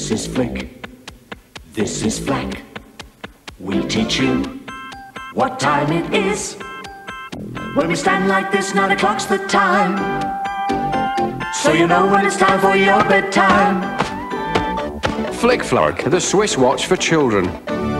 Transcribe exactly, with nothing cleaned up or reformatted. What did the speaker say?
This is Flik, this is Flak. We'll teach you what time it is. When we stand like this, nine o'clock's the time, so you know when it's time for your bedtime. Flik Flak, the Swiss watch for children.